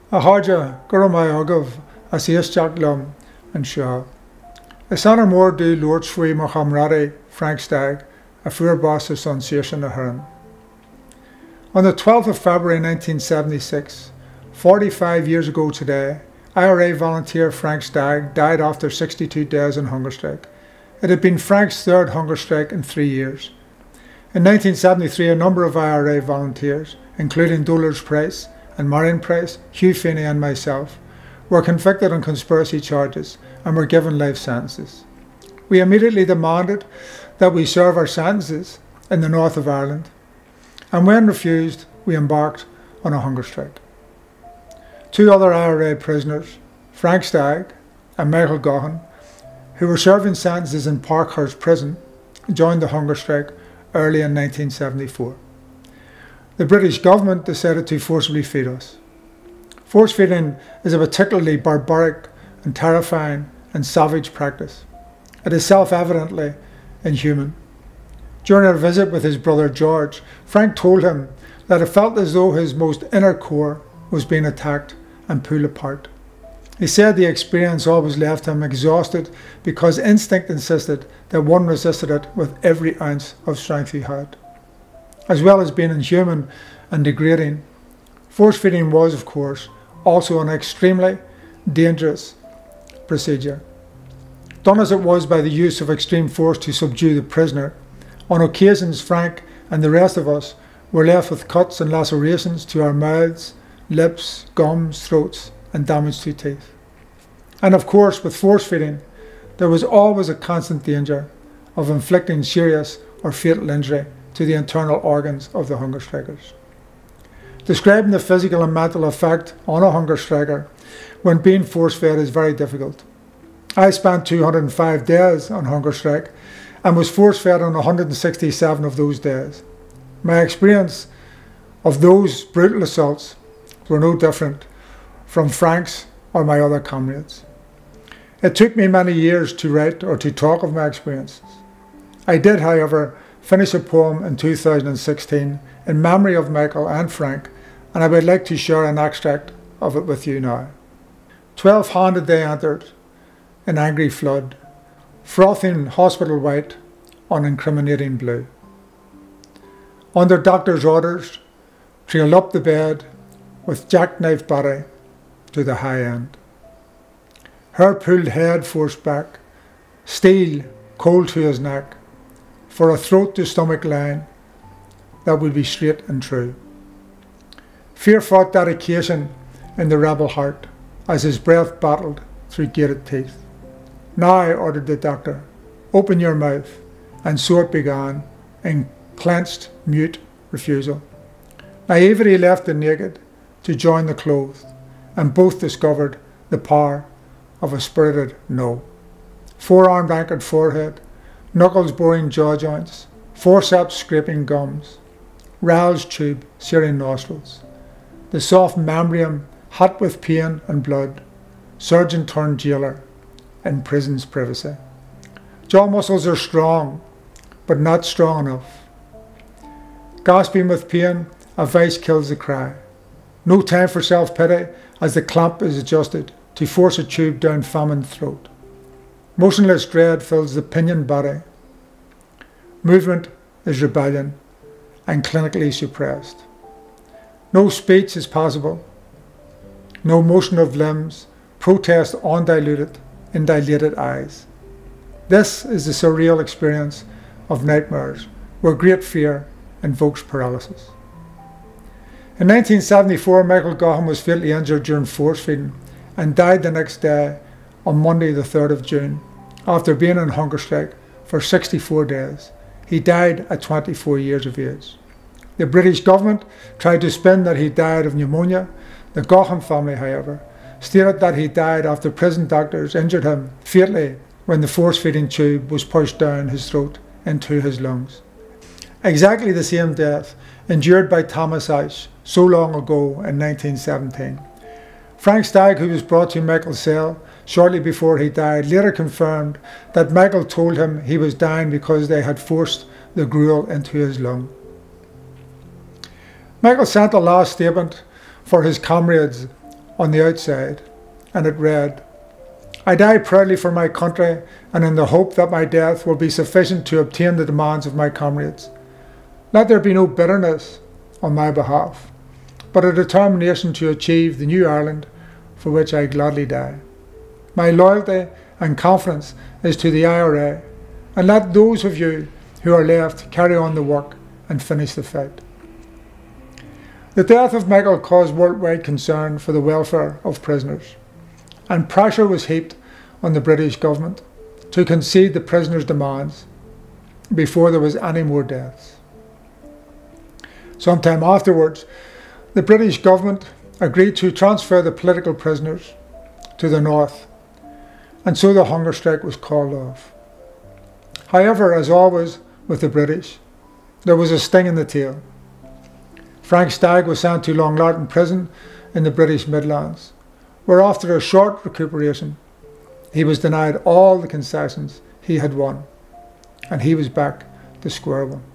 A háide gur mai agah as isteach lom an seo. Is anna mór dú Lord Shui mar chamrade Frank Stagg, a fuair boss association a Huron. On the 12th of February 1976, 45 years ago today, IRA volunteer Frank Stagg died after 62 days on hunger strike. It had been Frank's third hunger strike in 3 years. In 1973, a number of IRA volunteers, including Dolores Price and Marion Price, Hugh Feeney and myself, were convicted on conspiracy charges and were given life sentences. We immediately demanded that we serve our sentences in the north of Ireland, and when refused, we embarked on a hunger strike. Two other IRA prisoners, Frank Stagg and Michael Gaughan, who were serving sentences in Parkhurst prison, joined the hunger strike early in 1974. The British government decided to forcibly feed us. Force feeding is a particularly barbaric and terrifying and savage practice. It is self-evidently inhuman. During a visit with his brother George, Frank told him that it felt as though his most inner core was being attacked and pulled apart. He said the experience always left him exhausted because instinct insisted that one resisted it with every ounce of strength he had. As well as being inhuman and degrading, force feeding was, of course, also an extremely dangerous procedure. Done as it was by the use of extreme force to subdue the prisoner, on occasions Frank and the rest of us were left with cuts and lacerations to our mouths, lips, gums, throats, and damage to teeth. And of course, with force feeding, there was always a constant danger of inflicting serious or fatal injury to the internal organs of the hunger strikers. Describing the physical and mental effect on a hunger striker when being force-fed is very difficult. I spent 205 days on hunger strike and was force-fed on 167 of those days. My experience of those brutal assaults were no different from Frank's or my other comrades. It took me many years to write or to talk of my experiences. I did, however, finish a poem in 2016 in memory of Michael and Frank, and I would like to share an extract of it with you now. 12-handed they entered in angry flood, frothing hospital white on incriminating blue. Under doctor's orders, trailed up the bed with jackknife body to the high end. Her pulled head forced back, steel cold to his neck, for a throat to stomach line that would be straight and true. Fear fought dedication in the rebel heart as his breath battled through gated teeth. Now, ordered the doctor, open your mouth, and so it began in clenched, mute refusal. Naivety left the naked to join the clothed, and both discovered the power of a spirited no. Forearm anchored forehead, knuckles boring jaw joints, forceps scraping gums, Ral's tube searing nostrils, the soft membrane hot with pain and blood, surgeon turned jailer in prison's privacy. Jaw muscles are strong, but not strong enough. Gasping with pain, a vice kills the cry. No time for self-pity as the clamp is adjusted to force a tube down famished throat. Motionless dread fills the pinioned body. Movement is rebellion and clinically suppressed. No speech is possible. No motion of limbs, protest undiluted in dilated eyes. This is the surreal experience of nightmares where great fear invokes paralysis. In 1974, Michael Gaughan was fatally injured during force feeding and died the next day on Monday the 3rd of June after being on hunger strike for 64 days. He died at 24 years of age. The British government tried to spin that he died of pneumonia. The Gaughan family, however, stated that he died after prison doctors injured him fatally when the force-feeding tube was pushed down his throat into his lungs. Exactly the same death endured by Thomas Ashe so long ago in 1917. Frank Stagg, who was brought to Michael's cell shortly before he died, later confirmed that Michael told him he was dying because they had forced the gruel into his lung. Michael sent a last statement for his comrades on the outside, and it read, "I die proudly for my country and in the hope that my death will be sufficient to obtain the demands of my comrades. Let there be no bitterness on my behalf, but a determination to achieve the new Ireland for which I gladly die. My loyalty and confidence is to the IRA, and let those of you who are left carry on the work and finish the fight." The death of Michael caused worldwide concern for the welfare of prisoners, and pressure was heaped on the British government to concede the prisoners' demands before there was any more deaths. Sometime afterwards, the British government agreed to transfer the political prisoners to the north, and so the hunger strike was called off. However, as always with the British, there was a sting in the tail. Frank Stagg was sent to Óglach prison in the British Midlands, where after a short recuperation, he was denied all the concessions he had won, and he was back to square one.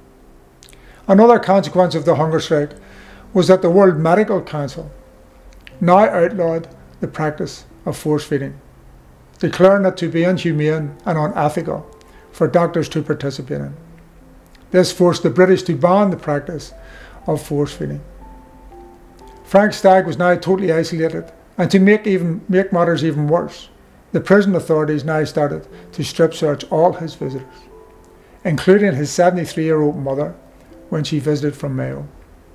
Another consequence of the hunger strike was that the World Medical Council now outlawed the practice of force feeding, declaring it to be inhumane and unethical for doctors to participate in. This forced the British to ban the practice of force feeding. Frank Stagg was now totally isolated, and to make matters even worse, the prison authorities now started to strip search all his visitors, including his 73-year-old mother when she visited from Mayo.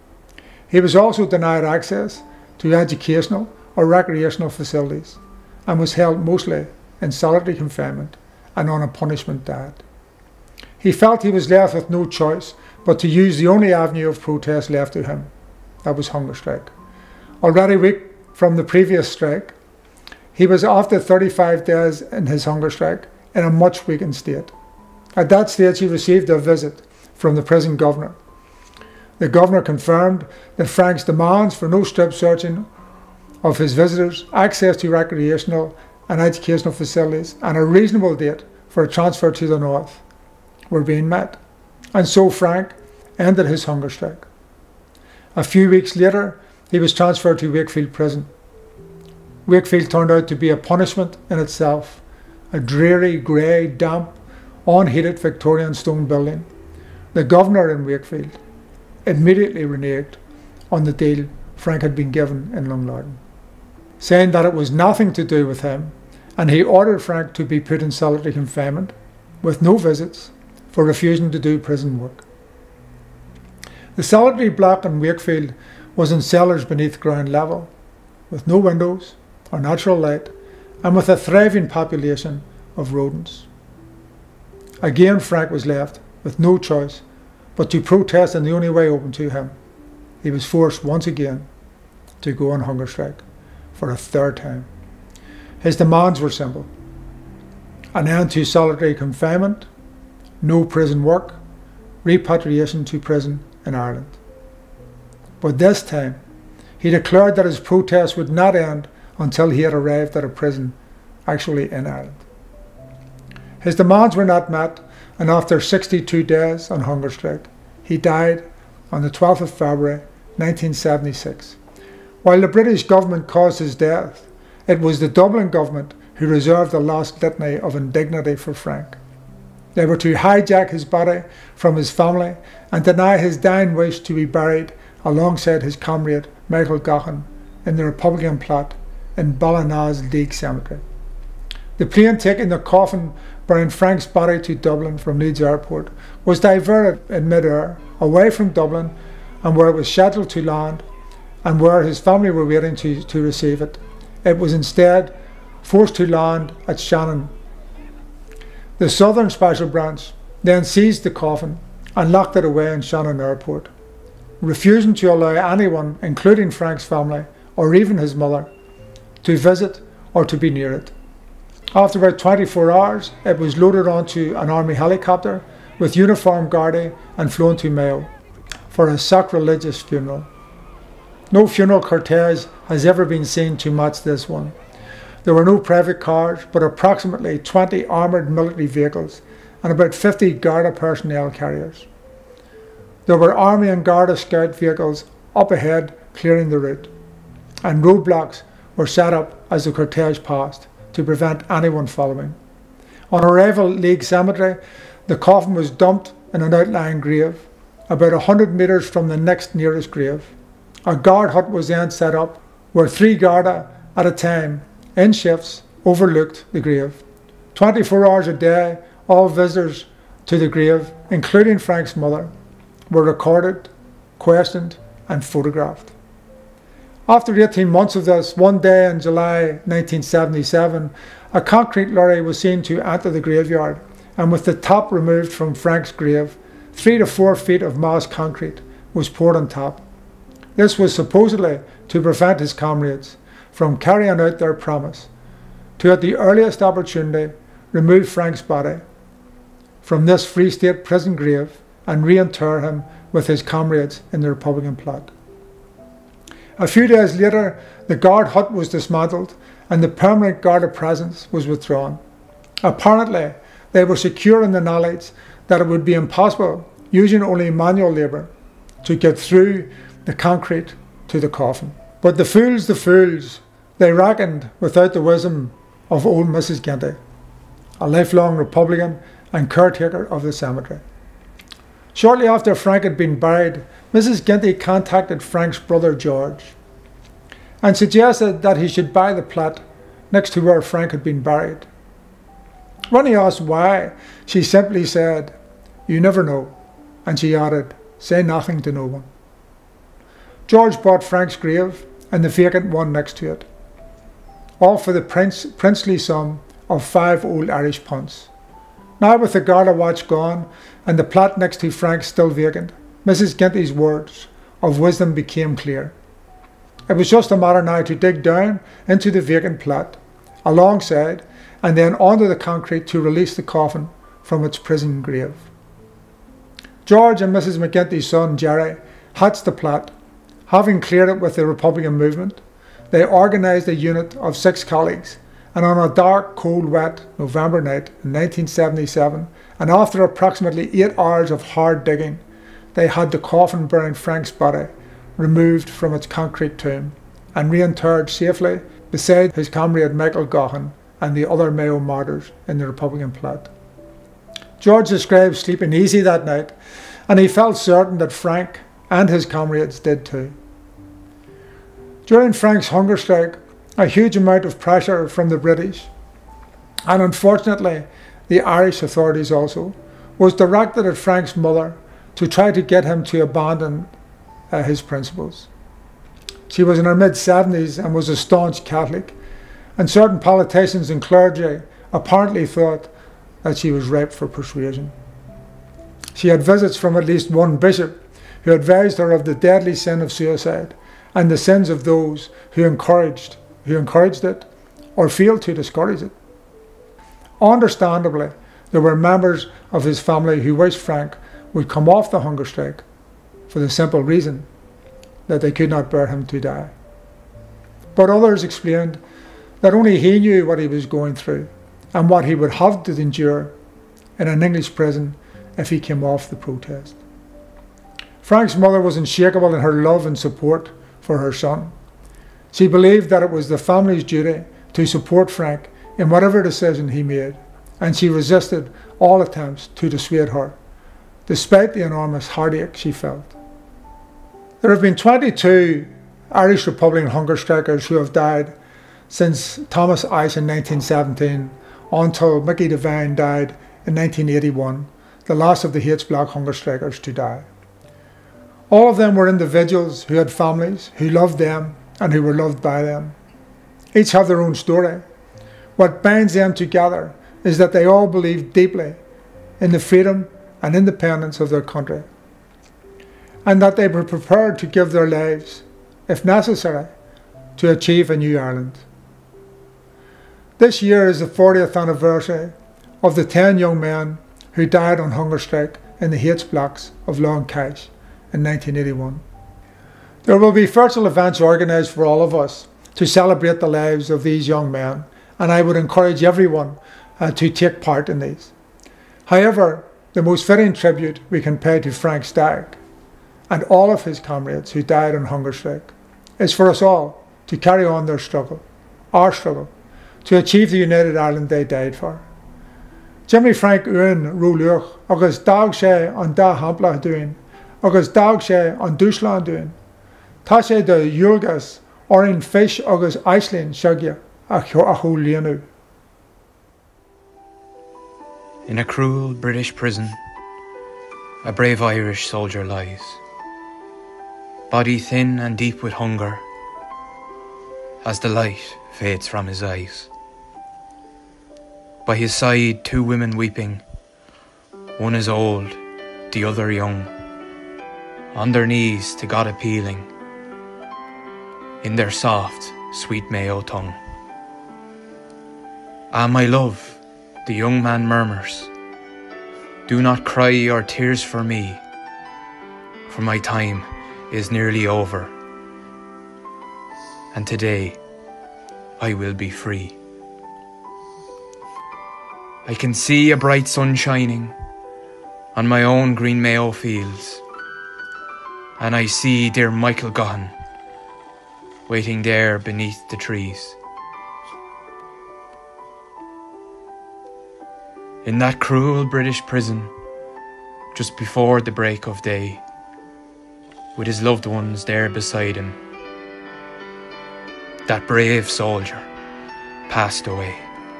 He was also denied access to educational or recreational facilities and was held mostly in solitary confinement and on a punishment diet. He felt he was left with no choice but to use the only avenue of protest left to him, that was hunger strike. Already weak from the previous strike, he was after 35 days in his hunger strike in a much weakened state. At that stage he received a visit from the prison governor. The governor confirmed that Frank's demands for no strip searching of his visitors, access to recreational and educational facilities, and a reasonable date for a transfer to the north were being met, and so Frank ended his hunger strike. A few weeks later, he was transferred to Wakefield Prison. Wakefield turned out to be a punishment in itself, a dreary, grey, damp, unheated Victorian stone building. The governor in Wakefield immediately reneged on the deal Frank had been given in Óglach, saying that it was nothing to do with him, and he ordered Frank to be put in solitary confinement with no visits for refusing to do prison work. The solitary block in Wakefield was in cellars beneath ground level, with no windows or natural light, and with a thriving population of rodents. Again, Frank was left with no choice but to protest in the only way open to him. He was forced once again to go on hunger strike for a third time. His demands were simple: an end to solitary confinement, no prison work, repatriation to prison in Ireland. But this time, he declared that his protest would not end until he had arrived at a prison actually in Ireland. His demands were not met, and after 62 days on hunger strike, he died on the 12th of February 1976. While the British government caused his death, it was the Dublin government who reserved the last litany of indignity for Frank. They were to hijack his body from his family and deny his dying wish to be buried alongside his comrade Michael Gaughan in the Republican plot in Ballinaz League Cemetery. The plane taking the coffin bearing Frank's body to Dublin from Leeds Airport was diverted in mid-air away from Dublin and where it was scheduled to land and where his family were waiting to receive it. It was instead forced to land at Shannon. The Southern Special Branch then seized the coffin and locked it away in Shannon Airport, refusing to allow anyone, including Frank's family or even his mother, to visit or to be near it. After about 24 hours, it was loaded onto an army helicopter with uniformed Gardaí and flown to Mayo for a sacrilegious funeral. No funeral cortege has ever been seen to match this one. There were no private cars, but approximately 20 armoured military vehicles and about 50 Garda personnel carriers. There were Army and Garda scout vehicles up ahead clearing the route. and roadblocks were set up as the cortege passed to prevent anyone following. On arrival at League Cemetery, the coffin was dumped in an outlying grave, about 100 metres from the next nearest grave. A guard hut was then set up, where 3 Garda at a time, in shifts, overlooked the grave. 24 hours a day, all visitors to the grave, including Frank's mother, were recorded, questioned and photographed. After 18 months of this, one day in July 1977, a concrete lorry was seen to enter the graveyard, and with the top removed from Frank's grave, 3 to 4 feet of mass concrete was poured on top. This was supposedly to prevent his comrades from carrying out their promise to, at the earliest opportunity, remove Frank's body from this Free State prison grave and reinter him with his comrades in the Republican plot. A few days later, the guard hut was dismantled and the permanent Garda presence was withdrawn. Apparently, they were secure in the knowledge that it would be impossible, using only manual labour, to get through the concrete to the coffin. But the fools, they reckoned without the wisdom of old Mrs. Ginty, a lifelong Republican and caretaker of the cemetery. Shortly after Frank had been buried, Mrs. Ginty contacted Frank's brother George and suggested that he should buy the plot next to where Frank had been buried. When he asked why, she simply said, "You never know," and she added, "Say nothing to no one." George bought Frank's grave and the vacant one next to it, all for the princely sum of 5 old Irish punts. Now, with the Garda watch gone and the plot next to Frank still vacant, Mrs. Ginty's words of wisdom became clear. It was just a matter now to dig down into the vacant plot, alongside and then onto the concrete to release the coffin from its prison grave. George and Mrs. McGinty's son Gerry hatched the plot. Having cleared it with the Republican movement, they organised a unit of 6 colleagues, and on a dark, cold, wet November night in 1977, and after approximately 8 hours of hard digging, they had the coffin bearing Frank's body removed from its concrete tomb and reinterred safely beside his comrade Michael Gaughan and the other Mayo martyrs in the Republican plot. George described sleeping easy that night, and he felt certain that Frank and his comrades did too. During Frank's hunger strike, a huge amount of pressure from the British, and unfortunately the Irish authorities also, was directed at Frank's mother to try to get him to abandon his principles. She was in her mid-70s and was a staunch Catholic, and certain politicians and clergy apparently thought that she was ripe for persuasion. She had visits from at least one bishop who advised her of the deadly sin of suicide and the sins of those who encouraged it or failed to discourage it. Understandably, there were members of his family who wished Frank would come off the hunger strike for the simple reason that they could not bear him to die. But others explained that only he knew what he was going through and what he would have to endure in an English prison if he came off the protest. Frank's mother was unshakable in her love and support for her son. She believed that it was the family's duty to support Frank in whatever decision he made, and she resisted all attempts to dissuade her, despite the enormous heartache she felt. There have been 22 Irish Republican hunger strikers who have died since Thomas Ice in 1917 until Mickey Devine died in 1981, the last of the H Block hunger strikers to die. All of them were individuals who had families, who loved them and who were loved by them. Each have their own story. What binds them together is that they all believed deeply in the freedom and independence of their country, and that they were prepared to give their lives, if necessary, to achieve a new Ireland. This year is the 40th anniversary of the 10 young men who died on hunger strike in the H blocks of Longcash in 1981. There will be virtual events organised for all of us to celebrate the lives of these young men, and I would encourage everyone to take part in these. However, the most fitting tribute we can pay to Frank Stagg and all of his comrades who died on hunger strike is for us all to carry on their struggle, our struggle, to achieve the United Ireland they died for. Jimmy Frank Uan Óglach agus dag sé an da hampla doing, agus dag sé an dúslan doing. Tá sé de Jurgas orin fish agus Iceland shagya a chulianu. In a cruel British prison, a brave Irish soldier lies, body thin and deep with hunger, as the light fades from his eyes. By his side, two women weeping, one is old, the other young, on their knees to God appealing, in their soft, sweet Mayo tongue. "Ah, my love," the young man murmurs, "do not cry your tears for me, for my time is nearly over, and today I will be free. I can see a bright sun shining on my own green Mayo fields, and I see dear Michael Gahan waiting there beneath the trees. In that cruel British prison, just before the break of day, with his loved ones there beside him, that brave soldier passed away.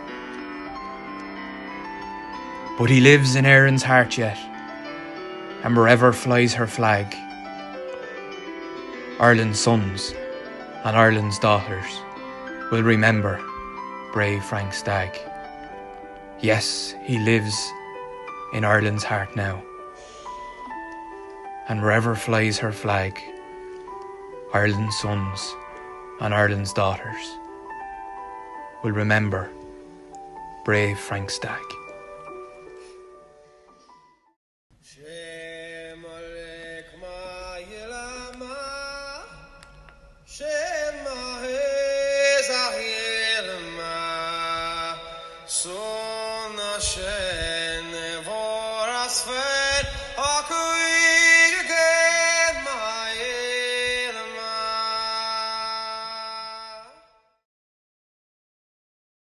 But he lives in Erin's heart yet, and wherever flies her flag, Ireland's sons and Ireland's daughters will remember brave Frank Stagg. Yes, he lives in Ireland's heart now, and wherever flies her flag, Ireland's sons and Ireland's daughters will remember brave Frank Stagg. So